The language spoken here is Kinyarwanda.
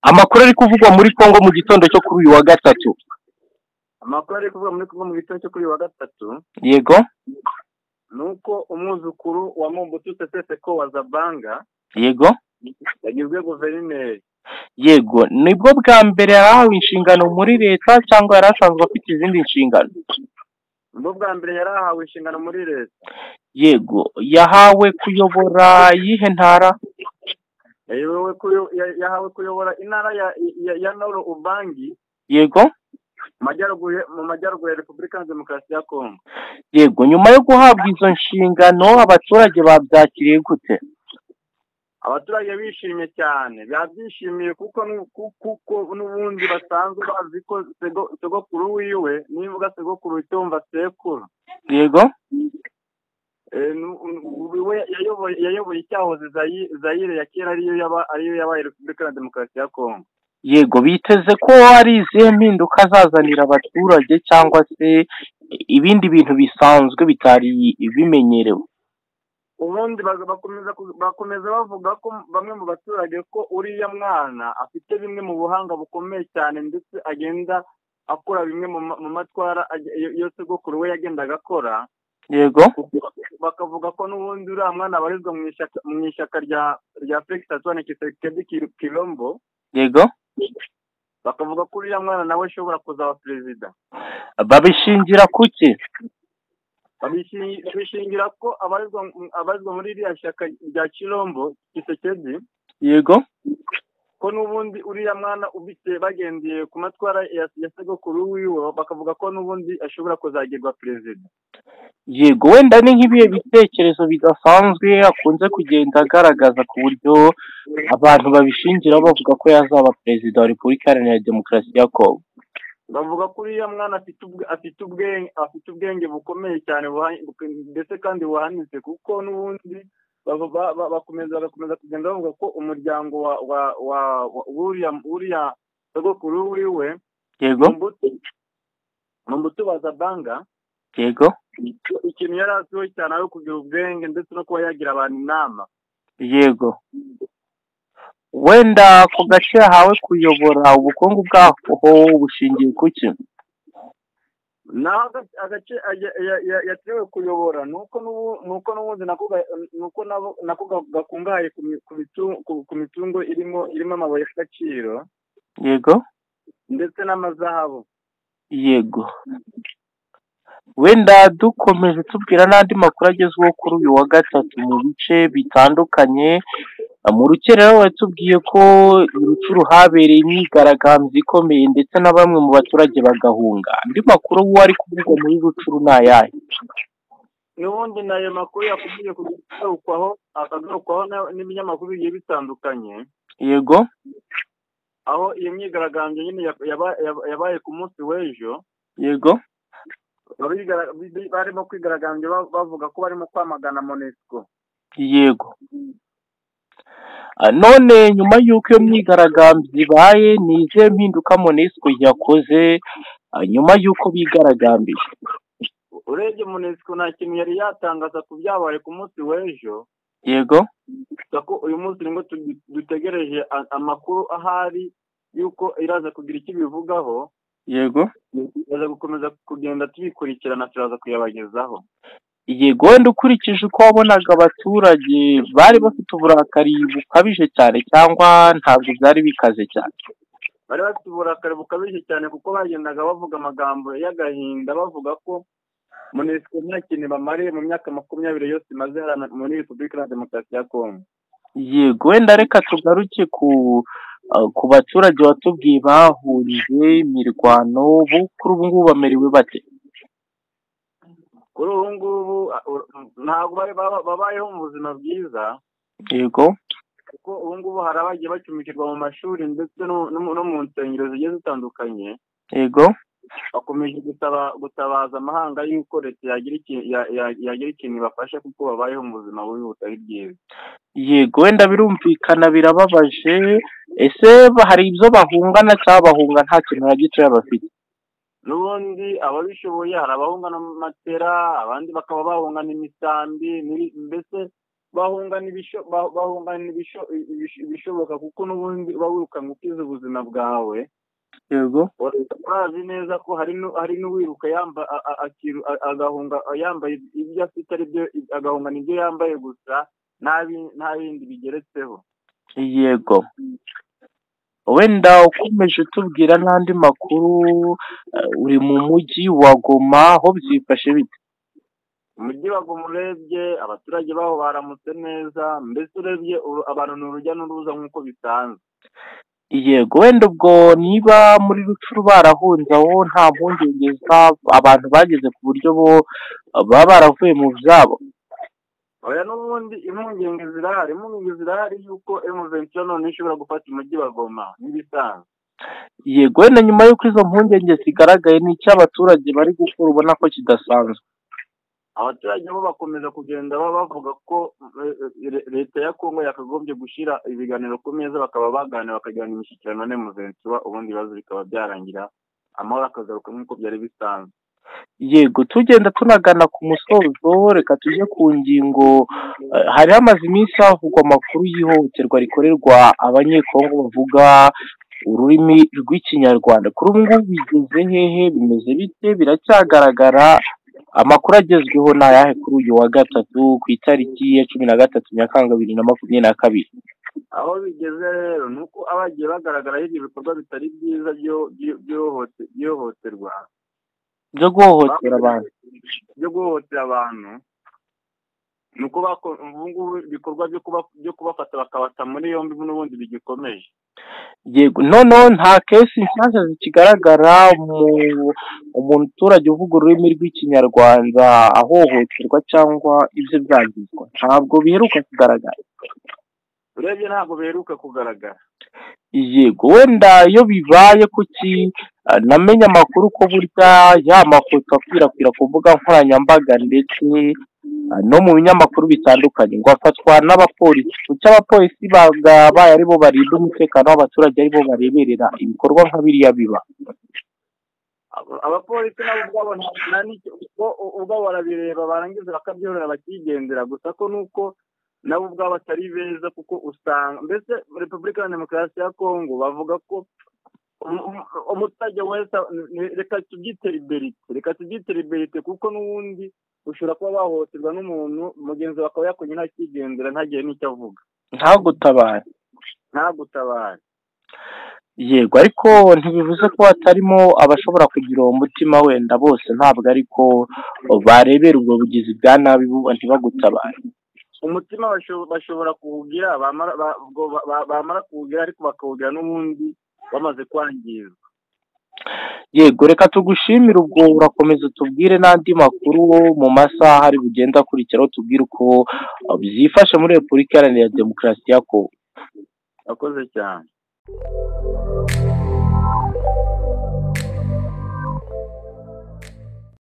Amakuru ari kuvugwa muri Kongo mu gitondo cyo kuri uyu wa gatatu. Amakuru ari kuvugwa muri Kongo mu gitondo cyo kuri uyu wa gatatu. Yego. Nuko umwuzukuru wa Mobutu Sese Seko wa Zabanga. Yego. Yagizwe guverineri. Yego, nibwo bwa mbere yarahawe inshingano muri leta cyangwa yari asanzwe afite izindi nshingano? Nibwo bwa mbere yarahawe inshingano muri leta. Yego, yahawe kuyobora yihe ntara? Yahawe kuyobora intara ya Nord Ubangi. Yego. Mu majyaruguru ya Repubulika ya Demokarasi ya Kongo. Yego, nyuma yo guhabwa izo nshingano abaturage babyakiriye gute? Abaturage bishimye cyane, babyishimiye kuko n'ubundi basanzwe bazi ko sogokuru wiwe, nivuga sogokuru itumva sekuru. Yego. yayoboye icyahoze Zaire ya kera ariyo yabaye Repubulika ya Demokarasi ya Kongo. Yego, biteze ko hari izihe mpinduka azazanira abaturage cyangwa se ibindi bintu bisanzwe bitari bimenyerewe? Ubundi bakomeza bavuga ko bamwe mu baturage ko uriya mwana afite bimwe mu buhanga bukomeye cyane ndetse agenda akora bimwe mu matwara yo sogokuru we yagendaga akora. Yego. Bakavuga ko n'ubundi uriya mwana abarizwa mu ishyaka rya Felix Antoine Tshisekedi Tshilombo. Yego. Bakavuga ko uriya mwana nawe ashobora kuzaba perezida. Babishingira kuki? Babishingira ko abarizwa muri iriya shyaka rya Tshilombo Tshisekedi. Yego. Ko n'ubundi uriya mwana ubise bagendeye ku matwara ya sogokuru wiwe, bakavuga ko n'ubundi ashobora kuzagirwa perezida. Yego, wenda ni nk'ibihe bitekerezo bidasanzwe akunze kugenda agaragaza ku buryo abantu babishingira bavuga ko yazaba perezida wa Repubulika Iharanira Demokarasi ya Kongo. Bavuga ko uriya mwana afite ubwenge bukomeye cyane ndetse kandi buhanitse, kuko n'ubundi bakomeza kugenda bavuga ko umuryango wa uriya sogokuru wiwe. Yego. Mobutu wa Zabanga. Yego. Ikintu yari azwiho cyane ari kugira ubwenge ndetse no kuba yagira abantu inama. Yego. Wenda ku gace yahawe kuyobora ubukungu bwaho bushingiye ku ki? Naho agace yatewe kuyobora nuko n'ubundi nako gakungahaye ku mitungo irimo amabuye y'agaciro. Yego. Ndetse n'amazahabu. Yego. Wenda dukomeje tubwira n'andi makuru agezweho kuri uyu wa gatatu mu bice bitandukanye. Mu rukerera watubwiye ko Rucuru habereye imyigaragambyo ikomeye ndetse na bamwe mu baturage bagahunga. Andi makuru wari kuvugwa muri Rucuru ni ayahe? N'ubundi nayo makuru yakubwiye akagarukaho n'ibinyamakuru bigiye bitandukanye. Yego. Aho iyo myigaragambyo nyine yabaye ku munsi w'ejo. Yego. Barimo kwigaragambya bavuga ko barimo kwamagana MONUSCO. Yego. None nyuma y'uko iyo myigaragambyo ibaye ni izihe mpinduka MONUSCO yakoze nyuma y'uko bigaragambije? Urebye MONUSCO nta kintu yari yatangaza ku byabaye ku munsi w'ejo. Yego. Ko uyu munsi ngo dutegereje amakuru ahari yuko iraza kugira icyo bivugaho. Yego. Iraza gukomeza kugenda tubikurikirana turaza kuyabagezaho. Yego, wenda ukurikije uko wabonaga abaturage bari bafite uburakari bukabije cyane cyangwa ntabwo byari bikaze cyane? Bari bafite uburakari bukabije cyane kuko bagendaga bavuga amagambo y'agahinda bavuga ko MONUSCO nta kintu bamariye mu myaka 20 yose imaze muri Repubulika ya Demokarasi ya Kongo. Yego, wenda reka tugaruke ku baturage watubwiye bahurije imirwano, kuri ubu ngubu bamerewe bate? Kuri ubu ngubu ntabwo babayeho mu buzima bwiza. Yego. Kuko ubu ngubu hari abagiye bacumbikirwa mu mashuri ndetse no mu nsengero zigiye zitandukanye. Yego. Bakomeje gutabaza amahanga y'uko leta yagira ikintu ibafasha kuko babayeho mu buzima bubi butari bwiza. Yego, wenda birumvikana birababaje. Ese hari ibyo bahungana cyangwa bahunga nta kintu na gitoya bafite? N'ubundi ababishoboye hari abahungana matera, abandi bakaba bahungana imisambi, mbese bahungana ibishoboka kuko n'ubundi uba wirukanka ukiza ubuzima bwawe. yego urazi neza ko hari n'uwiruka agahunga yambaye ibyo afite ari byo, agahungana ibyo yambaye gusa nta bindi bigeretseho. yego wenda ukomeje utubwira n'andi makuru, uri mu mujyi wa Goma, aho byifashe bite? Umujyi wa Goma urebye abaturage baho baramutse neza, mbese urebye abantu ni urujya n'uruza nk'uko bisanzwe. yego wenda ubwo niba muri Rucuru barahunze aho nta mpungenge abantu bageze ku buryo bo baba baravuye mu byabo? oya n'ubundi impungenge zirahari yuko M23 none ishobora gufata umujyi wa Goma nk'ibisanzwe. yego wenda nyuma y'uko izo mpungenge zigaragaye ni icyo abaturage bari gukora ubona ko kidasanzwe? Abaturage bo bakomeza kugenda bavuga ko leta ya Kongo yakagombye gushyira ibiganiro ku meza, bakaba baganira bakagirana imishyikirano na M23, ubundi ibibazo bikaba byarangira amahoro akagaruka nk'uko byari bisanzwe. yego tugenda tunagana ku musozo, reka tujye ku ngingo. hari hamaze iminsi havugwa amakuru y'ihohoterwa rikorerwa abanyekongo bavuga ururimi rw'ikinyarwanda. kuri ubu ngubu bigeze hehe? bimeze bite? biracyagaragara? amakuru agezweho ni ayahe kuri uyu wa gatatu ku itariki ya 13 Nyakanga 2022? aho bigeze rero ni uko abagiye bagaragaraho ibyo bikorwa bitari byiza by'ihohoterwa byo guhohotera abantu ni uko ubu ngubu ibikorwa byo kubafata bakabata muri yombi n'ubundi bigikomeje. yego noneho nta kesi nshyashya zikigaragara umuturage uvuga ururimi rw'ikinyarwanda ahohoterwa cyangwa ibyo byagizwa, ntabwo biheruka kugaragara? urebye ntabwo biheruka kugaragara. yego wenda iyo bibaye kuki namenye amakuru ko burya ya mafoto akwirakwira ku mbuga nkoranyambaga ndetse no mu binyamakuru bitandukanye ngo afatwa n'abapolisi, kuki abapolisi bagabaye aribo barinda umutekano w'abaturage, aribo bareberera ibikorwa nka biriya biba? abapolisi nabo ubwabo barabireba barangiza bakabyihorera bakigendera, gusa ko nuko nabo ubwabo batari beza, kuko usanga mbese Repubulika ya Demokarasi ya Kongo bavuga ko umuturage wese reka tubyite liberite, kuko n'ubundi ushobora kuba bahohoterwa n'umuntu mugenzi wawe akaba yakonye ntakigendera ntagire n'icyo avuga, ntagutabare. yego ariko ntibivuze ko hatarimo abashobora kugira uwo mutima, wenda bose ntabwo ariko barebera ubwo bugizi bwa nabi ntibagutabare. umutima bashobora kuwugira, bamara kuwugira ariko bakawugira n'ubundi bamaze kwangizwa. yego reka tugushimire, ubwo urakomeza tubwire n'andi makuru mu masaha ari bugenda akurikiraho, tubwire uko byifashe muri Repubulika Iharanira Demokarasi ya Kongo. akoze cyane.